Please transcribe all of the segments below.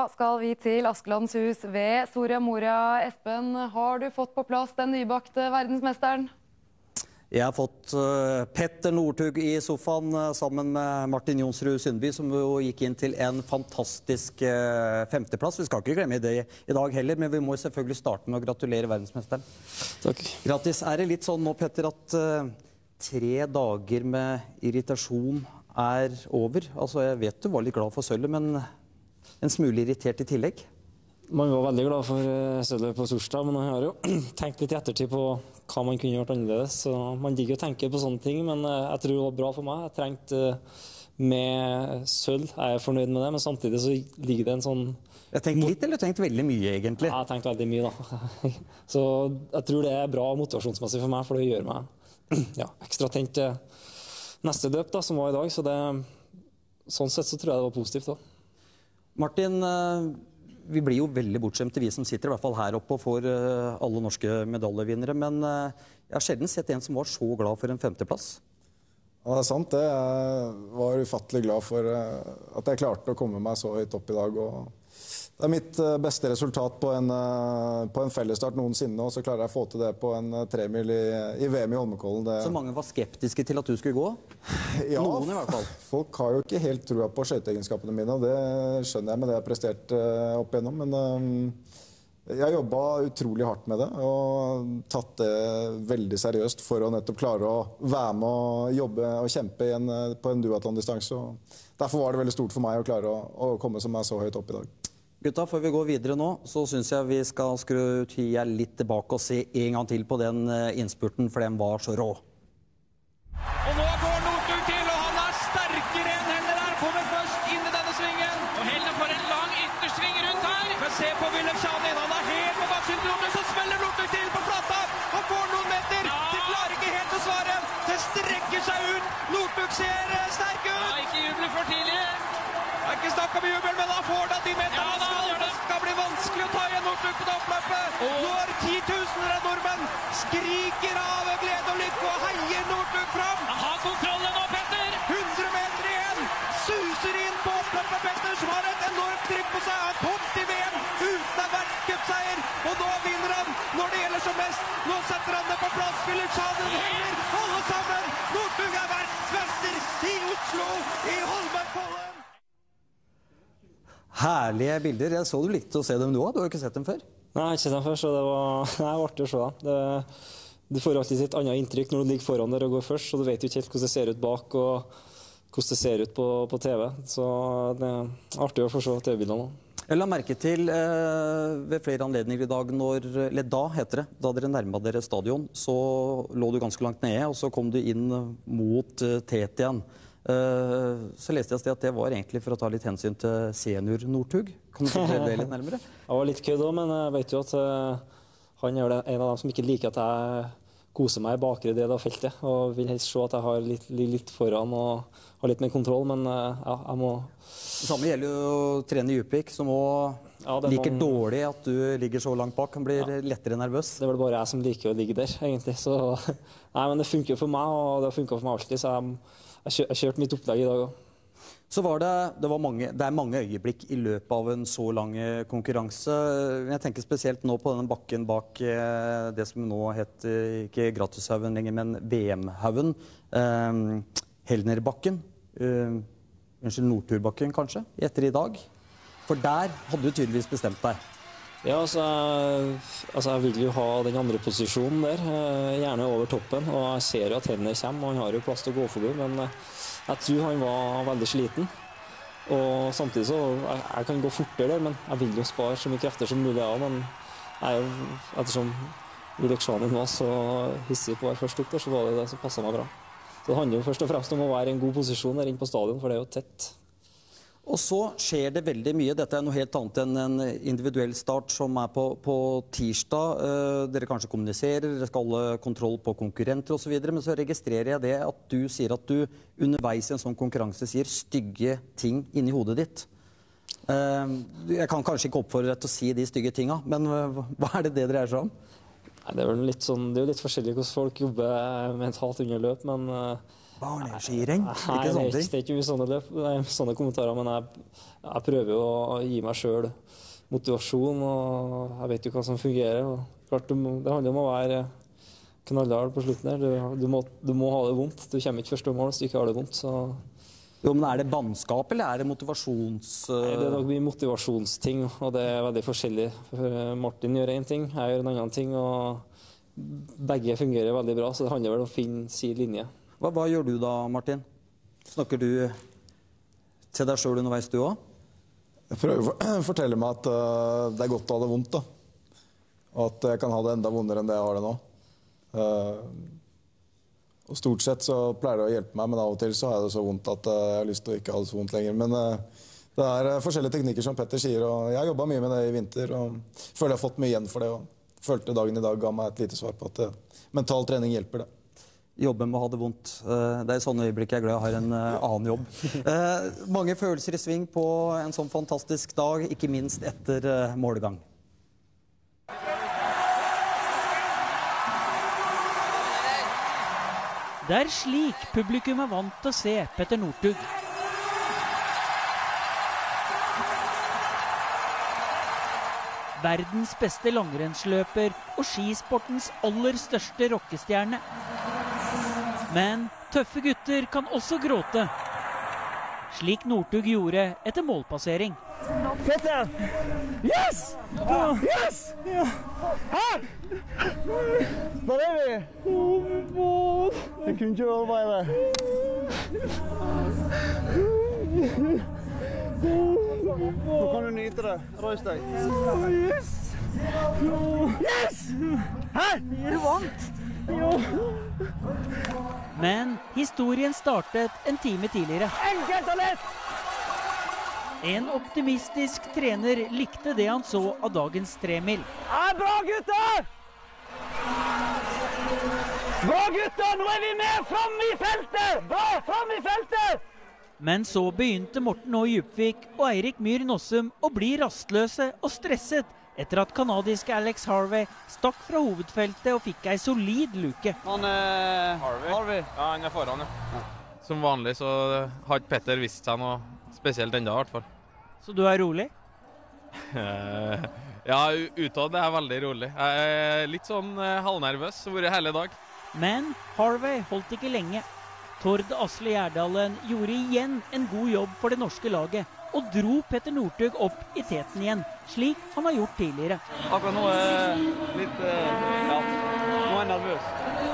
Da skal vi til Askelandshus ved Soria Moria. Espen, har du fått på plass den nybakte verdensmesteren? Jeg har fått Petter Northug i sofaen sammen med Martin Jonsrud Sundby, som jo gikk inn til en fantastisk femteplass. Vi skal ikke glemme det i dag heller, men vi må selvfølgelig starte med å gratulere verdensmesteren. Takk. Grattis. Er det litt sånn nå, Petter, at 3 dager med irritasjon er over? Altså, jeg vet du var litt glad for sølvet, men en smule irritert i tillegg? Man var veldig glad for sølvet på torsdag, men man har jo tenkt litt i ettertid på hva man kunne gjort annerledes. Så man digger å tenke på sånne ting, men jeg tror det var bra for meg. Jeg trengte med sølv, jeg er fornøyd med det, men samtidig så ligger det en sånn... Jeg tenkte litt, eller tenkte veldig mye, egentlig? Ja, jeg tenkte veldig mye, da. Så jeg tror det er bra motivasjonsmessig for meg, for det gjør meg ekstra tent til neste løp, da, som var i dag. Så det, sånn sett så tror jeg det var positivt, da. Martin, vi blir jo veldig bortskjemte, vi som sitter i hvert fall her oppe og får alle norske medaljevinnere, men jeg har sjelden sett en som var så glad for en femteplass. Ja, det er sant det. Jeg var ufattelig glad for at jeg klarte å komme meg så høyt opp i dag. Og det er mitt beste resultat på en fellesstart noensinne, og så klarer jeg å få til det på en 3-mil i VM i Holmenkollen. Så mange var skeptiske til at du skulle gå? Ja, noen i hvert fall. Folk har jo ikke helt trua på skøyteegenskapene mine, og det skjønner jeg med det jeg har prestert opp igjennom. Men jeg jobbet utrolig hardt med det, og tatt det veldig seriøst for å nettopp klare å være med og jobbe og kjempe på en duatlon-distanse. Derfor var det veldig stort for meg å klare å komme som meg så høyt opp i dag. Gutta, før vi går videre nå, så synes jeg vi skal skru tida litt tilbake og se en gang til på den innspurten, for den var så rå. Og nå går Northug til, og han er sterkere enn Helle der. Kommer først inn i denne svingen. Og Helle får en lang yttersving rundt her. Men se på Wilhelmshanin, han er helt på baksiden. Så smeller Northug til på flata. Han får noen meter. Det klarer ikke helt å svare. Det strekker seg ut. Northug ser sterk ut. Ja, ikke juble for tidlig. Det er ikke snakk om jubel, men han får da 10 meter. Det skal bli vanskelig å ta igjen Northug på det oppløpet. Når 10 000 av nordmenn skriker av glede og lykke og heier Northug fram. Han har kontrollen nå, Petter. 100 meter igjen. Suser inn på oppløpet, Petter, som har et enormt trykk på seg. Han kom til VM uten en verdenscupseier, og nå vinner han når det gjelder som mest. Nå setter han det på plass. Wilhelmshanin heller alle sammen. Northug er verdensmester i Oslo, i Holmenkollen. Herlige bilder. Jeg så du likte å se dem nå. Du har jo ikke sett dem før? Nei, jeg har ikke sett dem før, så det var artig å se dem. Du får alltid sitt annet inntrykk når du ligger foran der og går først, så du vet jo ikke helt hvordan det ser ut bak og hvordan det ser ut på TV. Så det er artig å få se TV-bildene. Jeg la merke til ved flere anledninger i dag, eller da heter det, da dere nærmet dere stadion, så lå du ganske langt nede, og så kom du inn mot Tet igjen. Så leste jeg sted at det var egentlig for å ta litt hensyn til senior Northug. Kan du fortelle det litt nærmere? Jeg var litt kødd også, men jeg vet jo at han er en av dem som ikke liker at jeg koser meg i bakre del av feltet, og vil helst se at jeg har litt foran og har litt mer kontroll, men jeg må... Det samme gjelder jo Trene Djupvik, som også liker dårlig at du ligger så langt bak. Han blir lettere nervøs. Det er vel bare jeg som liker å ligge der, egentlig. Så, nei, men det funker for meg, og det har funket for meg alltid, så jeg kjørte mitt opplegg i dag også. Så det er mange øyeblikk i løpet av en så lang konkurranse. Jeg tenker spesielt nå på denne bakken bak det som nå heter ikke Gratishaugen lenger, men VM-haugen. Helnerbakken. Unnskyld, Nordturbakken kanskje, etter i dag. For der hadde du tydeligvis bestemt deg. Ja, jeg vil jo ha den andre posisjonen der, gjerne over toppen, og jeg ser jo at Helner kommer, og han har jo plass til å gå forbi, men jeg tror han var veldig sliten. Og samtidig så, jeg kan gå fortere der, men jeg vil jo spare så mye krefter som mulig av, men jeg er jo, ettersom Wilhelmshanin var så hissig på å være først opp der, så var det som passet meg bra. Så det handler jo først og fremst om å være i en god posisjon der inne på stadion, for det er jo tett. Og så skjer det veldig mye. Dette er noe helt annet enn en individuell start som er på tirsdag. Dere kanskje kommuniserer, dere skal holde kontroll på konkurrenter og så videre, men så registrerer jeg det at du sier at du underveis i en sånn konkurranse sier stygge ting inni hodet ditt. Jeg kan kanskje ikke oppfordre deg til å si de stygge tingene, men hva er det dreier seg om? Nei, det er jo litt forskjellig hvordan folk jobber mentalt under løp, men Barneskirenn, ikke sånne ting. Det er ikke sånne kommentarer, men jeg prøver jo å gi meg selv motivasjon, og jeg vet jo hva som fungerer. Og klart, det handler om å være knallhard på slutten der. Du må ha det vondt. Du kommer ikke første mål hvis du ikke har det vondt. Så. Jo, men er det bannskap, eller er det motivasjons... Nei, det er nok mye motivasjonsting, og det er veldig forskjellig. Martin gjør en ting, jeg gjør en annen ting, og begge fungerer veldig bra, så det handler vel om å finne sin linje. Hva gjør du da, Martin? Snakker du til deg selv underveis du også? Jeg prøver å fortelle meg at det er godt å ha det vondt, da. Og at jeg kan ha det enda vondere enn det jeg har det nå. Og stort sett så pleier det å hjelpe meg, men av og til så har jeg det så vondt at jeg har lyst til å ikke ha det så vondt lenger. Men det er forskjellige teknikker som Petter sier, og jeg har jobbet mye med det i vinter, og føler jeg har fått mye igjen for det, og følte dagen i dag ga meg et lite svar på at mental trening hjelper det. Jobbe med å ha det vondt. Det er i sånne øyeblikk jeg er glad jeg har en annen jobb. Mange følelser i sving på en sånn fantastisk dag, ikke minst etter målgang. Det er slik publikum er vant til å se Petter Northug. Verdens beste langrennsløper og skisportens aller største rockestjerne. Men tøffe gutter kan også gråte, slik Northug gjorde etter målpassering. Petter! Yes! Yes! Her! Der er vi! Jeg kunne ikke holde meg der. Nå kan du nyte det. Røys deg. Yes! Yes! Her! Er du vant? Jo. Men historien startet en time tidligere. Enkelt og lett! En optimistisk trener likte det han så av dagens tremil. Bra, gutter! Bra, gutter! Nå er vi med fram i feltet! Bra, fram i feltet! Men så begynte Morten Å. Djupvik og Eirik Myhr Nossum å bli rastløse og stresset etter at kanadiske Alex Harvey stakk fra hovedfeltet og fikk ei solid luke. Han Harvey? Ja, han er foran, ja. Som vanlig så har ikke Petter vist seg noe spesielt enda i hvert fall. Så du er rolig? Ja, utad er jeg veldig rolig. Jeg er litt sånn halvnervøs, vært hele dag. Men Harvey holdt ikke lenge. Tord Asle Gjerdalen gjorde igjen en god jobb for det norske laget, og dro Petter Northug opp i teten igjen, slik han har gjort tidligere. Akkurat nå er jeg litt, nå er jeg nervøs.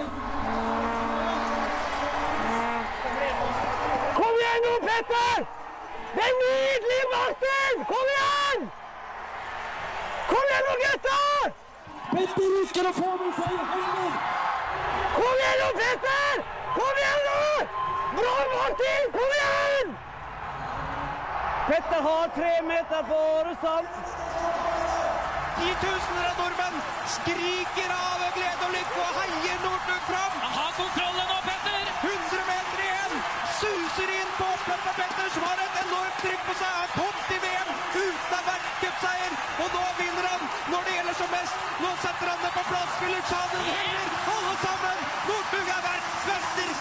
Kom igjen nå, Petter! Det er nydelig, Martin! Kom igjen! Kom igjen nå, gutter! Petter rykker og får med seg Heimer! Kom igjen nå, Petter! Kom igjen nå! Bra, Martin! Kom igjen! Petter har 3 meter på Russland. 10 000 av nordmenn skriker av glede og lykke og heier Northug fram. Han har kontrollen nå, Petter! 100 meter igjen! Suser inn på opphold på Petter, som har et enormt trykk på seg. Han kom til VM uten en verdenscupseier, og nå vinner han når det gjelder som mest. Nå setter han det på plass. Wilhelmshaven heller alle sammen. Northug er verdensmester!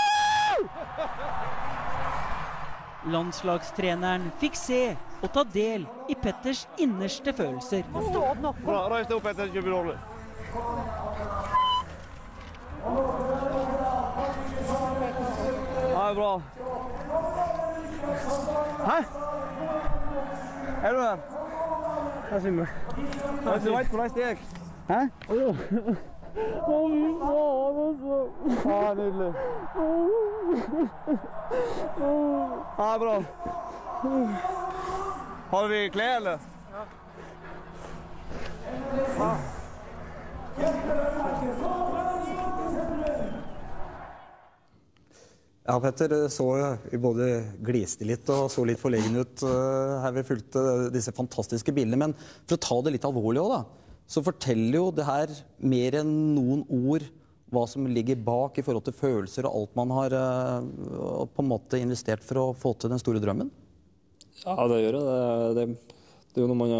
Landslagstreneren fikk se og ta del i Petters innerste følelser. Bra, reis deg opp, Petter. Ikke bli dårlig. Ja, det er bra. Hæ? Er du der? Jeg synes meg. Jeg vet hvordan det gikk. Hæ? Å, fy faen, altså. Ja, nydelig. Ja, bra. Har vi klær, eller? Ja. Ja, Petter, så vi både gliste litt og så litt forlegen ut her vi fulgte disse fantastiske bildene. Men for å ta det litt alvorlig også, da, så forteller jo det her mer enn noen ord hva som ligger bak i forhold til følelser og alt man har på en måte investert for å få til den store drømmen. Ja, det gjør det. Det er jo noe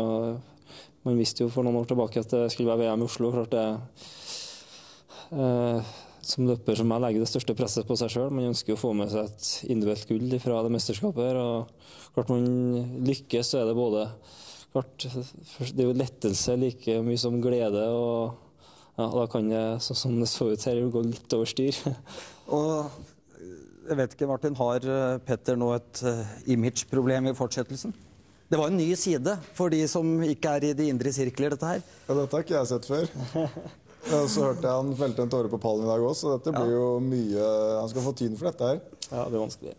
man visste jo for noen år tilbake at det skulle være VM i Oslo. Klart det som løper som jeg legger det største presset på seg selv. Man ønsker å få med seg et individuelt gull fra det mesterskapet her. Og klart man lykkes, så det både klart, det jo lettelse like mye som glede. Og ja, da kan det, sånn som det så ut her, gå litt over styr. Og jeg vet ikke, Martin, har Petter nå et imageproblem i fortsettelsen? Det var en ny side for de som ikke i de indre sirkler, dette her. Ja, dette har ikke jeg sett før. Og så hørte jeg han felte en tåre på pallen i dag også, så dette blir jo mye... Han skal få tyn for dette her. Ja, det vanskelig.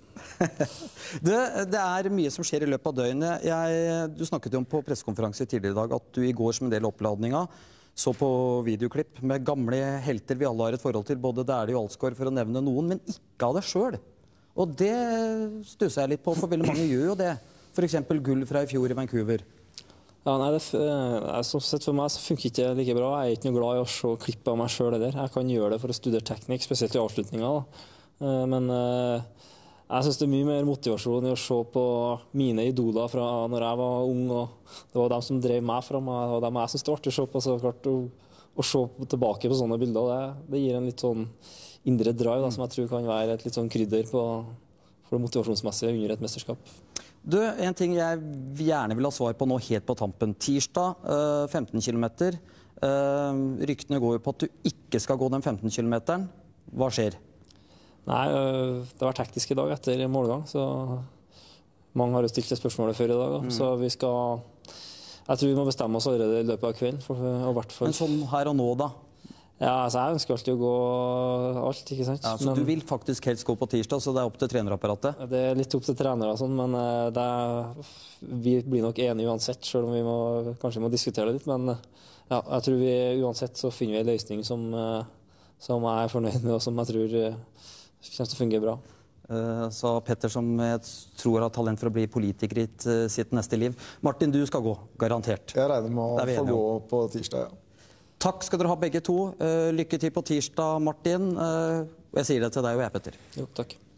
Det mye som skjer i løpet av døgnet. Du snakket jo om på pressekonferanse tidligere i dag at du i går som en del oppladninga så på videoklipp med gamle helter vi alle har et forhold til, både Dæhlie og Alsgaard for å nevne noen, men ikke av det selv. Og det stusser jeg litt på, for veldig mange gjør jo det. For eksempel gull fra i fjor i Vancouver. Ja, nei, sånn sett for meg så funker ikke det like bra. Jeg ikke noe glad i å se klipp av meg selv heller. Jeg kan gjøre det for å studere teknikk, spesielt i avslutninga. Men jeg synes det mye mer motivasjon i å se på mine idoler fra når jeg var ung. Og det var dem som drev meg fram, og dem jeg synes det var artig å se på. Så klart å se tilbake på sånne bilder, det gir en litt sånn indre drive som jeg tror kan være et litt sånn krydder for det motivasjonsmessige under et mesterskap. Du, en ting jeg gjerne vil ha svar på nå helt på tampen. Tirsdag, 15 kilometer. Ryktene går jo på at du ikke skal gå den 15 kilometeren. Hva skjer? Nei, det har vært hektisk i dag etter målgang, så mange har jo stilt det spørsmålet før i dag. Så vi skal... Jeg tror vi må bestemme oss allerede i løpet av kvelden. Men sånn her og nå da? Ja, altså jeg ønsker alltid å gå alt, ikke sant? Ja, så men, du vil faktisk helst gå på tirsdag, så det opp til trenerapparatet? Det litt opp til trenere og sånn, men vi blir nok enige uansett, selv om vi kanskje må diskutere det litt. Men ja, jeg tror uansett så finner vi en løsning som jeg er fornøyd med, og som jeg tror kommer til å fungere bra. Sa Petter, som jeg tror har talent for å bli politiker i sitt neste liv. Martin, du skal gå, garantert. Jeg regner med å få gå på tirsdag, ja. Takk skal dere ha begge to. Lykke til på tirsdag, Martin. Jeg sier det til deg og jeg, Petter. Jo, takk.